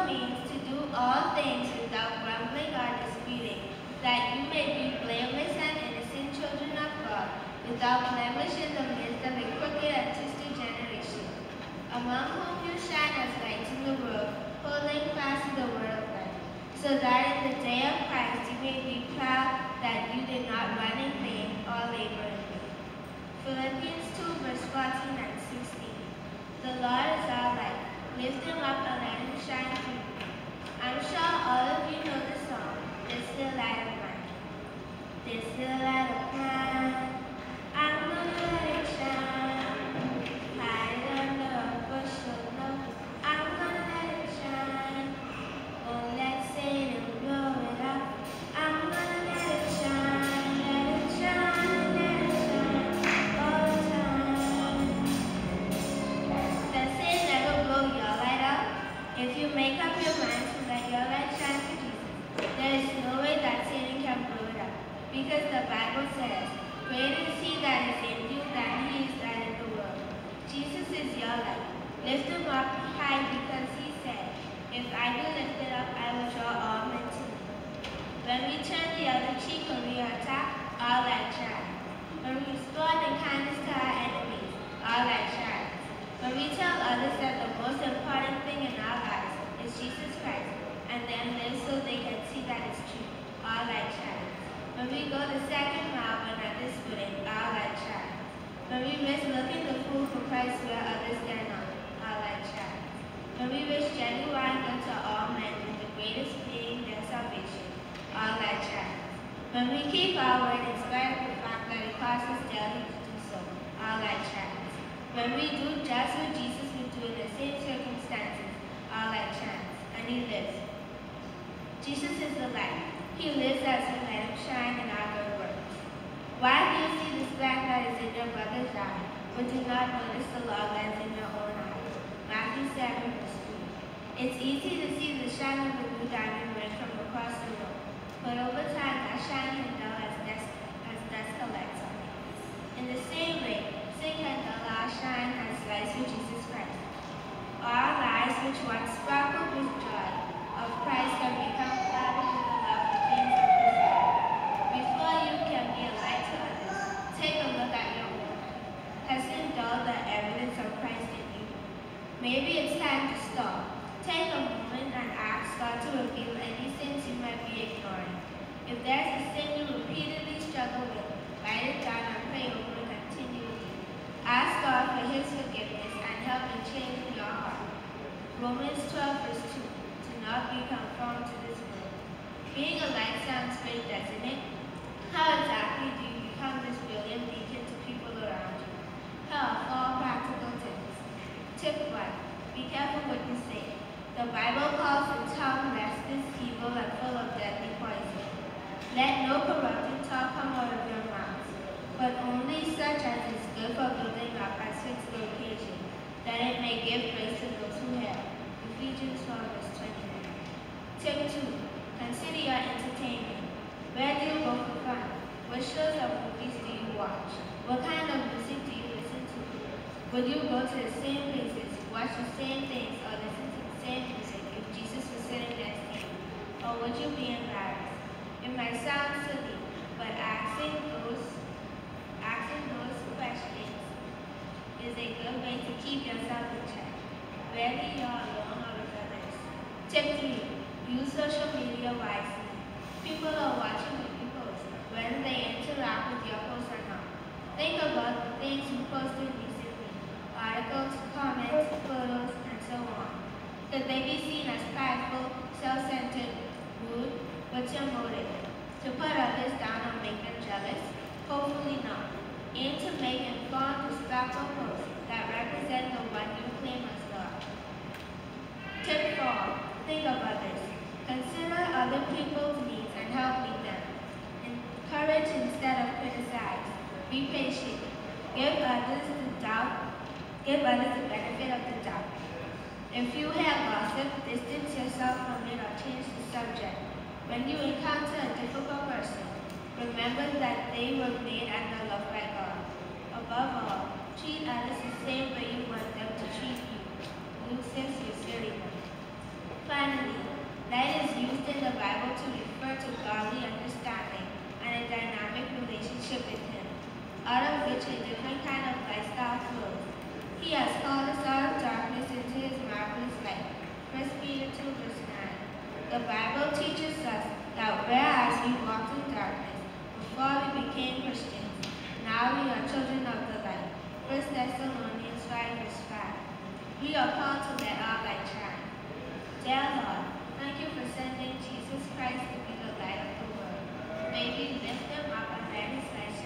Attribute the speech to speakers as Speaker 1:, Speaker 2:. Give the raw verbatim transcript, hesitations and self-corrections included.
Speaker 1: means to do all things without grumbling or disputing, that you may be blameless and innocent children of God, without blemish in the midst of a crooked and twisted generation, among whom you shine as lights in the world, holding fast to the word of life, so that in the day of Christ you may be proud that you did not run in vain or labor in vain. Philippians two, verse fourteen and sixteen. The Lord is our light. Lift him up and let him shine through you. I'm sure all of you know the song, This Little Light of Mine. This little light of mine, I'm gonna let it shine. Hide under a bushel, no, I'm gonna let it shine. Oh, let's say and blow it up. I'm gonna let it shine, let it shine, let it shine all the time. Let's say never blow your light out. If you make up your mind to let your light shine for Jesus, there is no way that Satan can blow it up. Because the Bible says, greater is he that is in you than he is that in the world. Jesus is your light. Lift him up high because he said, if I be lifted up, I will draw all men to me. When we turn the other cheek when we are attacked, our light shines. When we respond in kindness to our enemies, our light shines. When we tell others that the most important thing in our lives is Jesus Christ, and then live so they can see that it's true, our light shines. When we go the second mile when others wouldn't, our light shines. When we risk looking the fool for Christ where others dare not, our light shines. When we wish genuine good to all men with the greatest being their salvation, our light shines. When we keep our word in spite of the fact that it costs us daily to do so, our light shines. When we do just what Jesus would do in the same circumstances, our light shines, and he lives. Jesus is the light. He lives as we let him shine in our good works. Why do you see the speck that is in your brother's eye, but do not notice the log that is in your own eye? Matthew seven, verse three. It's easy to see the shine of a new diamond ring from across the road, but over time that shine can dull as dust, as dust collects on it. In the same way, sin can dull our shine as lights for Jesus Christ. Our lives, which once sparkled with joy of Christ, can become clouded with the love of things of this world. Before you can be a light to others, take a look at your own life. Has sin dulled the evidence of Christ in you? Maybe it's time to stop. Take a moment and ask God to reveal any sins you might be ignoring. If there's a sin you repeatedly struggle with, write it down and pray over it continually. Ask God for his forgiveness and help in changing your heart. Romans twelve, verse two. Do not be conformed to this world. Being a light sounds great, doesn't it? How exactly do you become this brilliant beacon to people around you? Here are four practical tips. Tip one. Be careful what you say. The Bible calls the tongue restless, evil, and full of deadly poison. Let no corrupting talk come out of your mouth, but only such as is good for building up as fits the occasion, that it may give grace to those who hear. Ephesians four, verse twenty-nine. Tip two. Consider your entertainment. Where do you go for fun? What shows or movies do you watch? What kind of music do you listen to? Would you go to the same places, watch the same things, or listen to the same music if Jesus was sitting next to you? Or would you be embarrassed? It might sound silly, but asking those, asking those questions is a good way to keep yourself in check, whether you're alone or with others. Tip three. Use social media wisely. People are watching what you post, whether they interact with your post or not. Think about the things you posted recently, articles, comments, photos, and so on. Could they be seen as prideful, self-centered, rude? What's your motive? To put others down or make them jealous? Hopefully not. Aim to make informed, respectful posts that represent the one you claim as God. Tip four. Think of others. Consider other people's needs and help meet them. Encourage instead of criticize. Be patient. Give others the doubt. Give others the benefit of the doubt. If you hear gossip, distance yourself from it or change the subject. When you encounter a difficult person, remember that they were made and are loved by God. Above all, treat others the same way you want them to treat you. Luke six, verse thirty-one. Finally, in the Bible to refer to godly understanding and a dynamic relationship with Him, out of which a different kind of lifestyle flows. He has called us out of darkness into His marvelous light. First Peter two verse nine. The Bible teaches us that whereas we walked in darkness before we became Christians, now we are children of the light. First Thessalonians five verse five. We are called to let our light shine. Dear Lord, thank you for sending Jesus Christ to be the light of the world. May we lift Him up and let His light